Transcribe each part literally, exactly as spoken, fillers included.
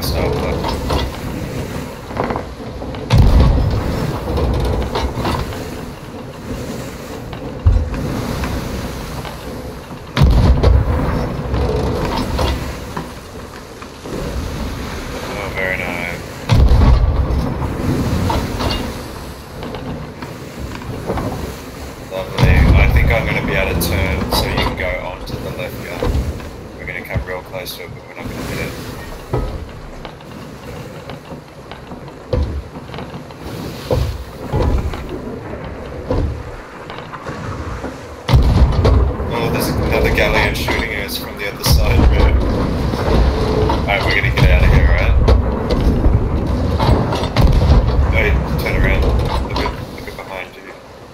style play. Oh, very nice. Lovely. I think I'm going to be able to turn so you can go onto the left gun. We're going to come real close to it, but we're not going to hit it. Oh, there's another galleon shooting us from the other side. Alright, we're going to get out of here, right? Hey, turn around. Look at, look at behind you.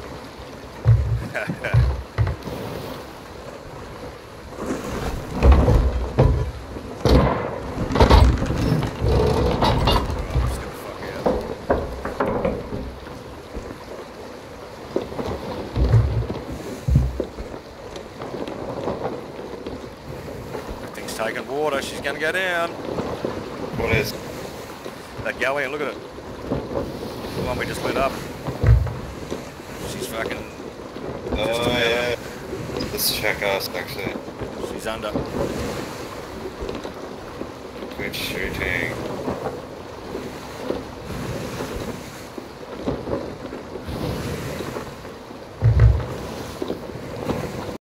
Thing's taking water, she's gonna go down. What is? That galleon, look at it. The one we just lit up. She's fucking... Oh, yeah. Let's check us, actually. She's under. Good shooting.